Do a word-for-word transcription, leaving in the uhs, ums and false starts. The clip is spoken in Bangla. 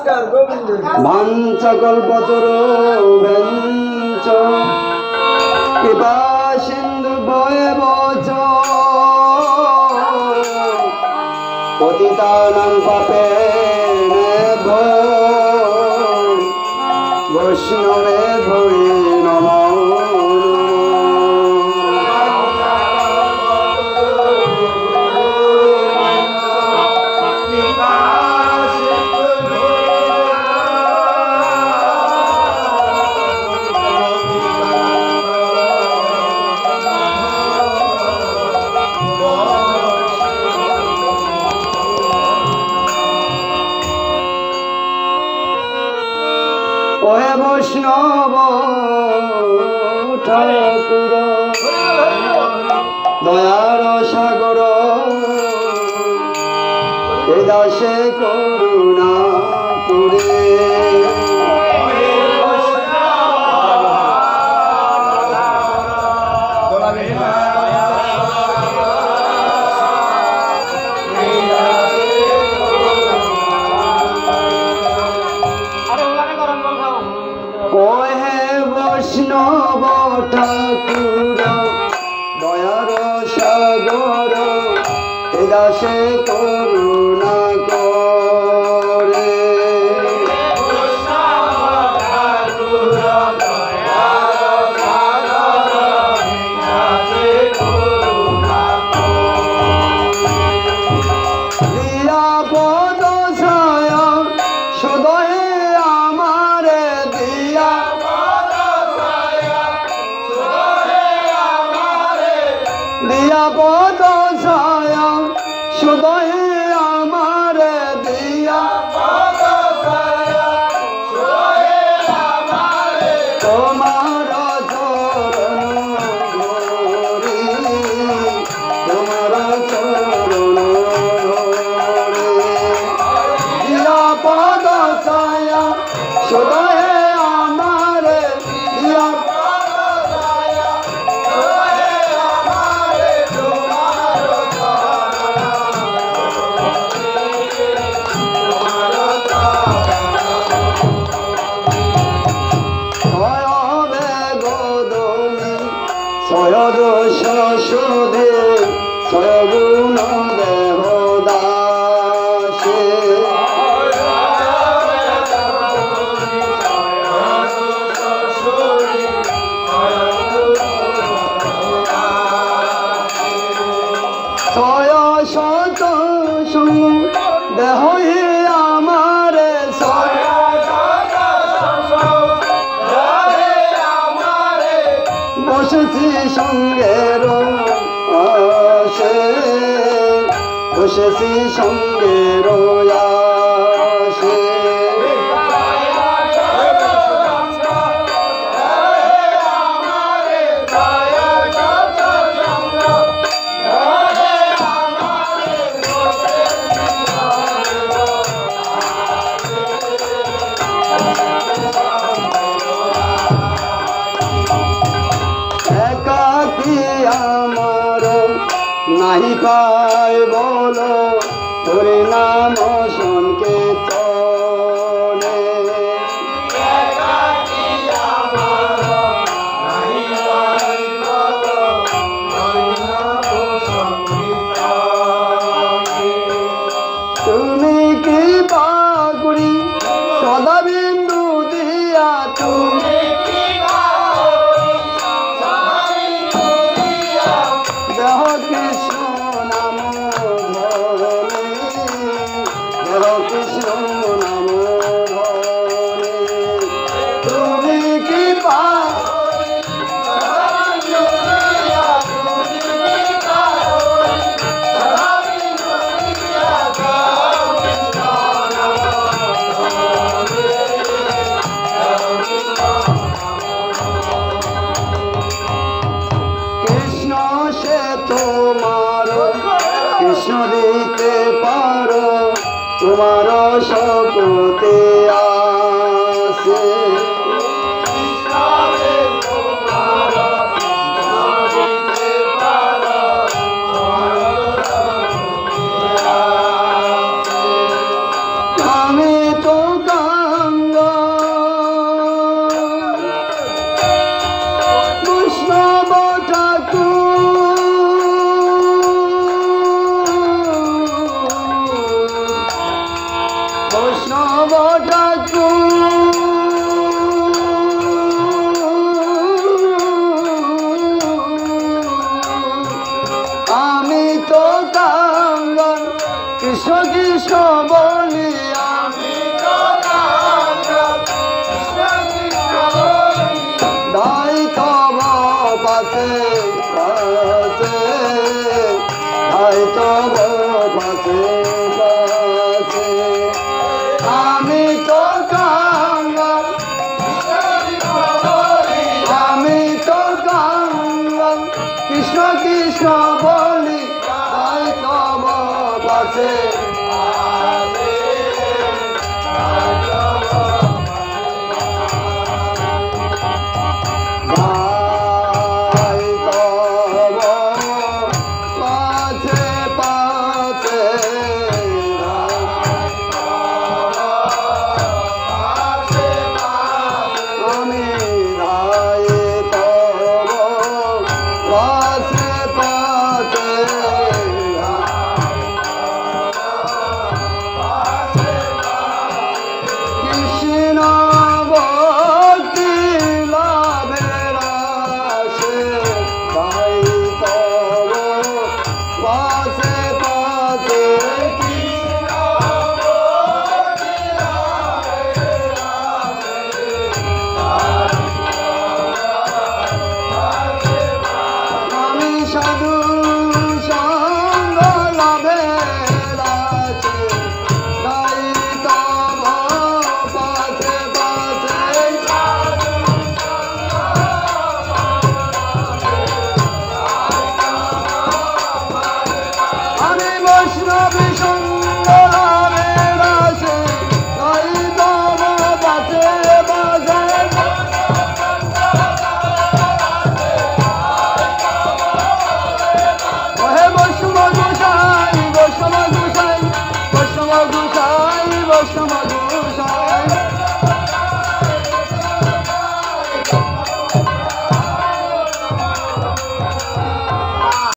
ভাঞ্চকল্পতরুভ্যঞ্চ কৃপা সিন্ধু ভয়েবচ পতিতানাং পাপেনেভ্যো বৈষ্ণবেভ্যো নমো বৈষ্ণব ঠাকুর দয়ার সাগর এ দাসে করুণা করে বৈষ্ণব ঠাকুর দয়ার সাগর এ দাসে করুণা করে দিয়া পদ ছায়া সদয়ে আমারে দিয়া দিয়া পদ ছায়া সদয়ে আমারে দিয়া পদ ছায়া সদয়ে আমারে তোমার চরণ ধরি তোমার চরণ ধরি দিয়া পদ ছায়া সদয়ে আমারে দিয়া সয়দোষ সুধে সয়গুণ দেহ দাসে সয় শত দেহ আমারে সয় বসেছি সঙ্গের আসে বসেছি সঙ্গের আসে আমার নাহি পাই বল তোরে নাম সংকীর্তনে তুমি কৃপা করি সদা বিন্দু দিয়া তুমি কৃষ্ণ নাম ধরে দেহ কৃষ্ণ নাম ধরে তুমি কৃপা কৃষ্ণ সে তোমার কৃষ্ণ দিতে পারো তোমার শপথে আসে আমি তো কৃষ্ণ কৃষ্ণ বলি আমি তো দাই তব পাশে পাশে দাই তব পাশে পাশে আমি তো কাঙ্গাল আমি তো কাঙ্গাল কৃষ্ণ কৃষ্ণ বলি দাই তব পাশে Bye.